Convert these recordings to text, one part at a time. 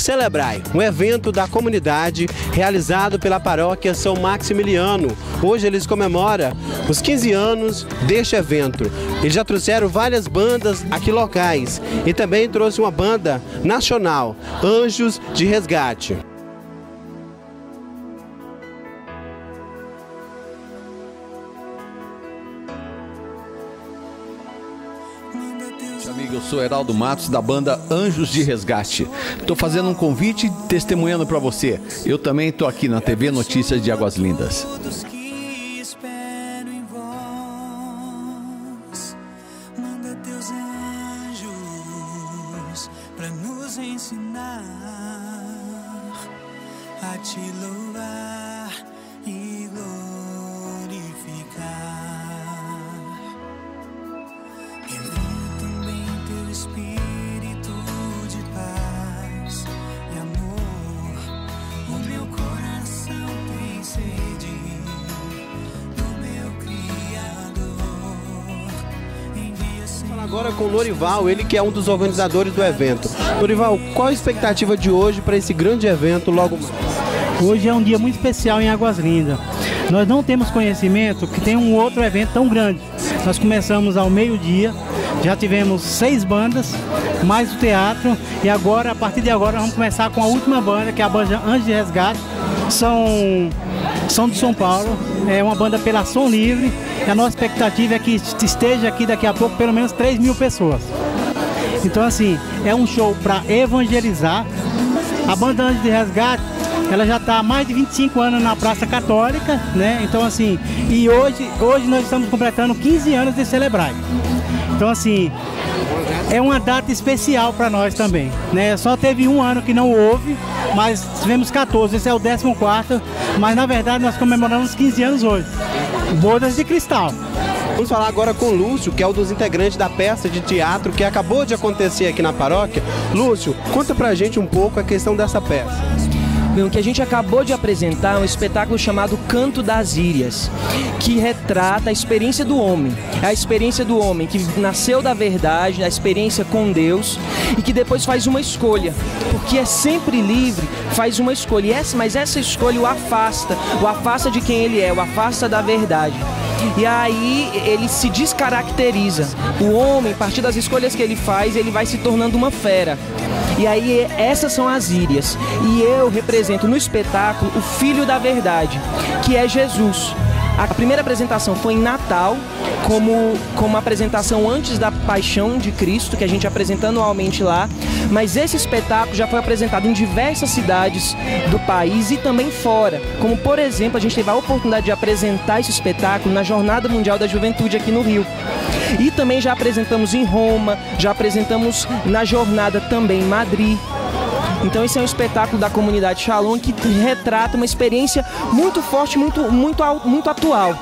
Celebrai, um evento da comunidade realizado pela paróquia São Maximiliano. Hoje eles comemoram os 15 anos deste evento. Eles já trouxeram várias bandas aqui locais e também trouxe uma banda nacional, Anjos de Resgate. Amigo, eu sou Heraldo Matos, da banda Anjos de Resgate. Estou fazendo um convite, testemunhando para você. Eu também estou aqui na TV Notícias de Águas Lindas. Manda teus anjos para nos ensinar a te louvar e glorificar. Espírito de paz e amor, o meu coração tem sede do meu Criador. Vamos falar agora com o Lorival, ele que é um dos organizadores do evento. Lorival, qual a expectativa de hoje para esse grande evento logo mais? Hoje é um dia muito especial em Águas Lindas. Nós não temos conhecimento que tem um outro evento tão grande. Nós começamos ao meio-dia, já tivemos 6 bandas, mais o teatro, e agora, a partir de agora, vamos começar com a última banda, que é a banda Anjos de Resgate. São de São Paulo, é uma banda pela Som Livre, e a nossa expectativa é que esteja aqui daqui a pouco pelo menos 3.000 pessoas. Então, assim, é um show para evangelizar. A banda Anjos de Resgate, ela já está há mais de 25 anos na Praça Católica, né? Então, assim, e hoje nós estamos completando 15 anos de Celebrai. Então, assim, é uma data especial para nós também, né? Só teve um ano que não houve, mas tivemos 14, esse é o 14º, mas na verdade nós comemoramos 15 anos hoje. Bodas de Cristal. Vamos falar agora com o Lúcio, que é um dos integrantes da peça de teatro que acabou de acontecer aqui na paróquia. Lúcio, conta pra gente um pouco a questão dessa peça. O que a gente acabou de apresentar é um espetáculo chamado Canto das Írias, que retrata a experiência do homem. É a experiência do homem que nasceu da verdade, a experiência com Deus, e que depois faz uma escolha, porque é sempre livre, faz uma escolha, mas essa escolha o afasta de quem ele é, o afasta da verdade. E aí ele se descaracteriza. O homem, a partir das escolhas que ele faz, ele vai se tornando uma fera. E aí essas são as Írias. E eu represento no espetáculo o Filho da Verdade, que é Jesus. A primeira apresentação foi em Natal, como apresentação antes da Paixão de Cristo, que a gente apresenta anualmente lá. Mas esse espetáculo já foi apresentado em diversas cidades do país e também fora. Como, por exemplo, a gente teve a oportunidade de apresentar esse espetáculo na Jornada Mundial da Juventude aqui no Rio. E também já apresentamos em Roma, já apresentamos na jornada também em Madrid. Então esse é um espetáculo da comunidade Shalom que retrata uma experiência muito forte, muito atual.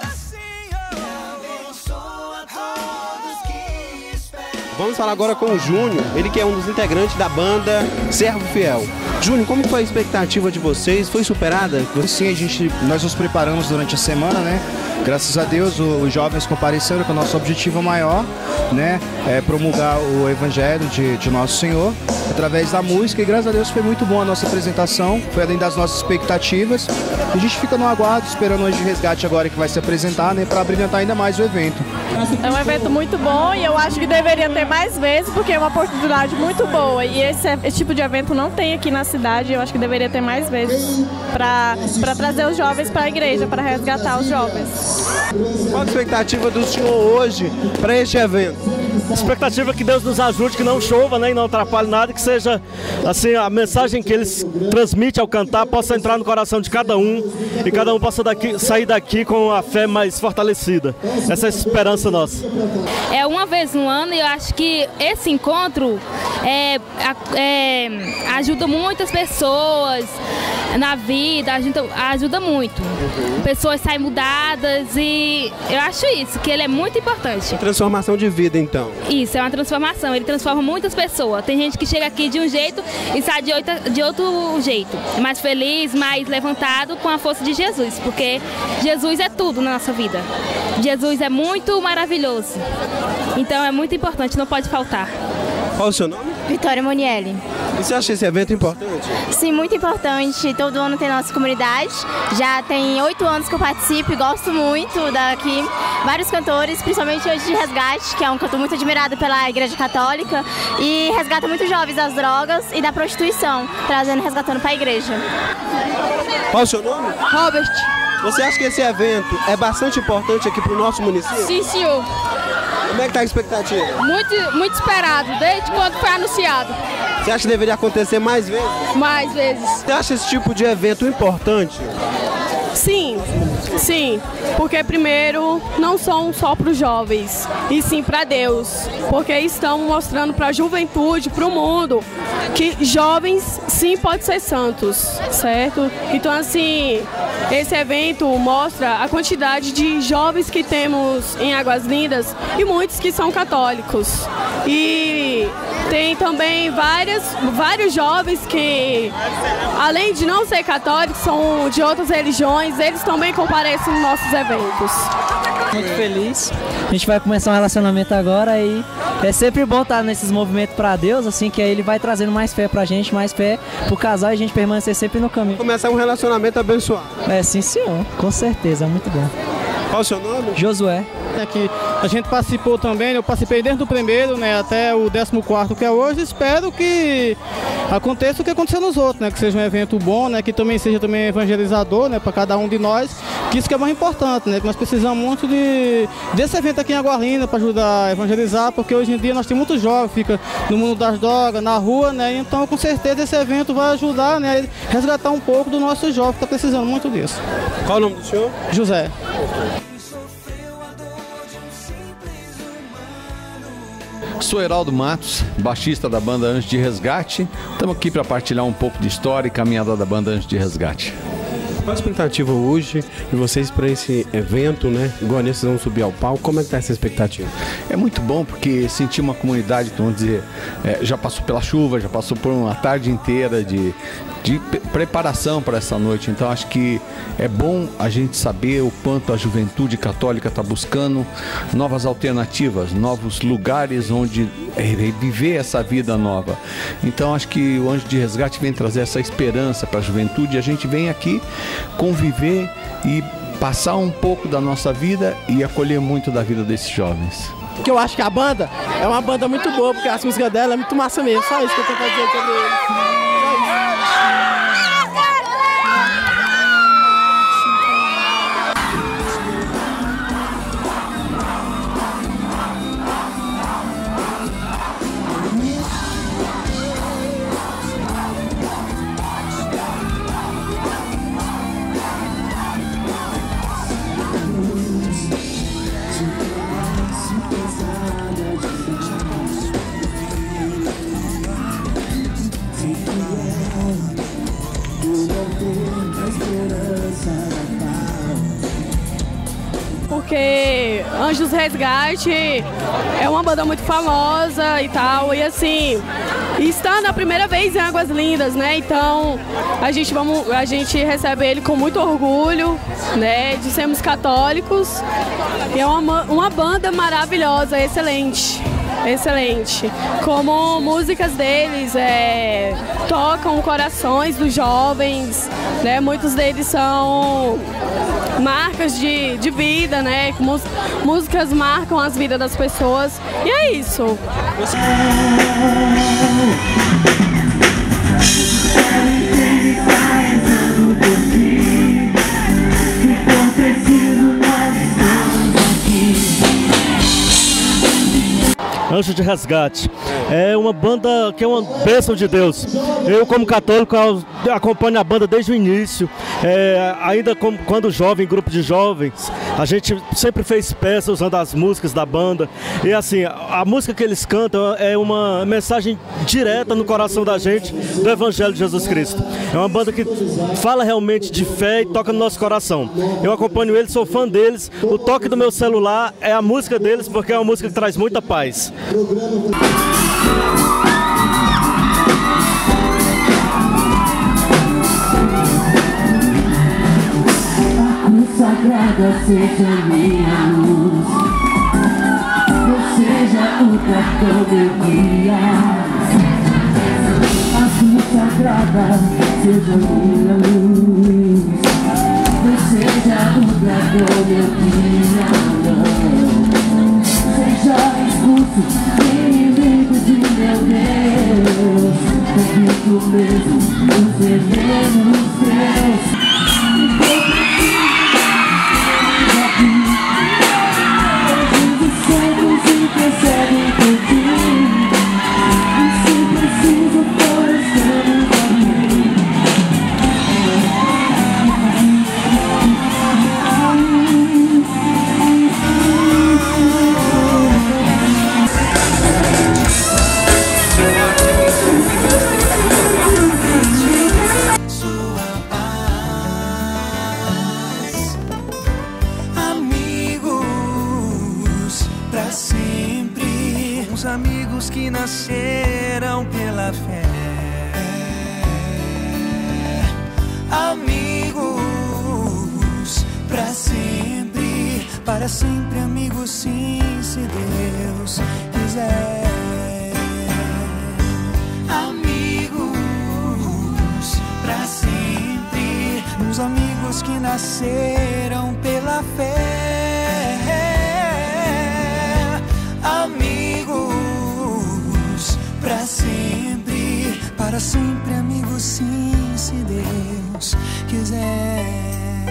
Vamos falar agora com o Júnior, ele que é um dos integrantes da banda Servo Fiel. Júnior, como foi a expectativa de vocês? Foi superada? Sim, nós nos preparamos durante a semana, né? Graças a Deus, os jovens compareceram com o nosso objetivo maior, né? É promulgar o Evangelho de Nosso Senhor através da música, e graças a Deus foi muito bom a nossa apresentação, foi além das nossas expectativas. A gente fica no aguardo, esperando o Anjo de Resgate agora que vai se apresentar, né? Para brilhantar ainda mais o evento. É um evento muito bom e eu acho que deveria ter mais vezes, porque é uma oportunidade muito boa. E esse tipo de evento não tem aqui na cidade, eu acho que deveria ter mais vezes para trazer os jovens para a igreja, para resgatar os jovens. Qual a expectativa do senhor hoje para este evento? A expectativa é que Deus nos ajude, que não chova, né, e não atrapalhe nada, que seja assim, a mensagem que eles transmitem ao cantar possa entrar no coração de cada um e cada um possa sair daqui com a fé mais fortalecida. Essa é a esperança nossa. É uma vez no ano e eu acho que esse encontro ajuda muitas pessoas na vida, ajuda muito. Pessoas saem mudadas e eu acho isso, que ele é muito importante. Transformação de vida, então. Isso, é uma transformação, ele transforma muitas pessoas. Tem gente que chega aqui de um jeito e sai de outro jeito. Mais feliz, mais levantado com a força de Jesus, porque Jesus é tudo na nossa vida. Jesus é muito maravilhoso. Então é muito importante, não pode faltar. Qual o seu nome? Vitória Monielli. E você acha esse evento importante? Sim, muito importante. Todo ano tem nossa comunidade. Já tem 8 anos que eu participo e gosto muito daqui. Vários cantores, principalmente hoje de Resgate, que é um cantor muito admirado pela Igreja Católica e resgata muitos jovens das drogas e da prostituição, resgatando para a igreja. Qual é o seu nome? Robert. Você acha que esse evento é bastante importante aqui para o nosso município? Sim, senhor. Como é que está a expectativa? Muito esperado, desde quando foi anunciado. Você acha que deveria acontecer mais vezes? Mais vezes. Você acha esse tipo de evento importante? Sim, porque primeiro não são só para os jovens, e sim para Deus, porque estão mostrando para a juventude, para o mundo, que jovens sim podem ser santos, certo? Então assim, esse evento mostra a quantidade de jovens que temos em Águas Lindas e muitos que são católicos. E tem também vários jovens que, além de não ser católicos, são de outras religiões, eles também comparecem nos nossos eventos. Muito feliz. A gente vai começar um relacionamento agora e é sempre bom estar nesses movimentos para Deus, assim, que aí ele vai trazendo mais fé pra gente, mais fé pro casal e a gente permanecer sempre no caminho. Começar um relacionamento abençoado. É, sim senhor, com certeza, muito bom. Qual o seu nome? Josué. Que a gente participou também, eu participei desde o primeiro, né, até o 14º que é hoje. Espero que aconteça o que aconteceu nos outros, né, que seja um evento bom, né, que também seja também evangelizador, né, para cada um de nós, que isso que é mais importante, né, que nós precisamos muito desse evento aqui em Águas Lindas para ajudar a evangelizar, porque hoje em dia nós temos muitos jovens, fica no mundo das drogas, na rua, né, então com certeza esse evento vai ajudar, né, a resgatar um pouco do nosso jovem que está precisando muito disso. Qual o nome do senhor? José. Sou Heraldo Matos, baixista da banda Anjos de Resgate. Estamos aqui para partilhar um pouco de história e caminhada da banda Anjos de Resgate. Qual a expectativa hoje de vocês para esse evento, né? Igual vocês vão subir ao palco, como é que está essa expectativa? É muito bom porque sentir uma comunidade que, vamos dizer, já passou pela chuva, já passou por uma tarde inteira de preparação para essa noite. Então acho que é bom a gente saber o quanto a juventude católica está buscando novas alternativas, novos lugares onde viver essa vida nova. Então acho que o Anjo de Resgate vem trazer essa esperança para a juventude. A gente vem aqui conviver e passar um pouco da nossa vida e acolher muito da vida desses jovens. Porque eu acho que a banda é uma banda muito boa, porque as músicas dela é muito massa mesmo. Só isso que eu tenho pra dizer sobre eles. Porque Anjos Resgate é uma banda muito famosa e tal, e assim, está na primeira vez em Águas Lindas, né? Então a gente recebe ele com muito orgulho, né? De sermos católicos. E é uma banda maravilhosa, excelente. Excelente. Como músicas deles tocam corações dos jovens, né? Muitos deles são marcas de vida, né? Músicas marcam as vidas das pessoas. E é isso. Anjo de Resgate é uma banda que é uma bênção de Deus. Eu, como católico, acompanho a banda desde o início. Ainda quando jovem, grupo de jovens, a gente sempre fez peças usando as músicas da banda. E assim, a música que eles cantam é uma mensagem direta no coração da gente do Evangelho de Jesus Cristo. É uma banda que fala realmente de fé e toca no nosso coração. Eu acompanho eles, sou fã deles. O toque do meu celular é a música deles, porque é uma música que traz muita paz. Sagrada seja minha luz, eu seja o cartão meu guia. estrada seja minha luz, não seja o dragão meu guia, seja expulso, inimigo de meu Deus, convicto mesmo os venenos teus. Percebem por ti, e se preciso for estando comigo. Sua paz, amigos pra sempre, uns amigos que nasceram pela fé, amigos pra sempre, para sempre amigos, sim, se Deus quiser. Amigos pra sempre, uns amigos que nasceram pela fé, amigos pra sempre, para sempre amigos, sim, se Deus quiser.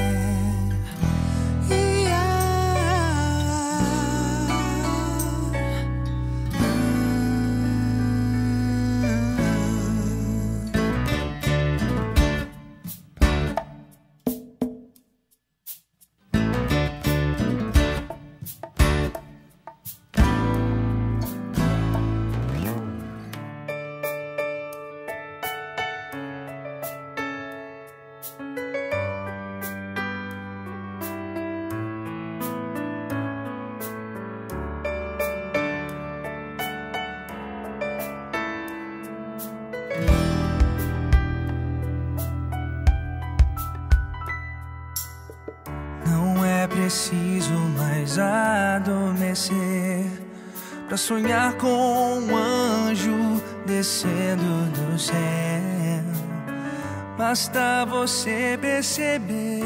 Não é preciso mais adormecer pra sonhar com um anjo descendo do céu. Basta você perceber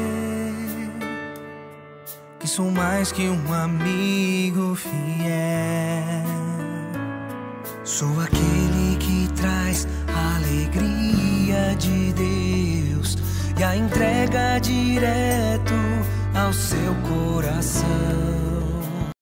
que sou mais que um amigo fiel. Sou aquele que traz a alegria de Deus e a entrega direto ao seu coração.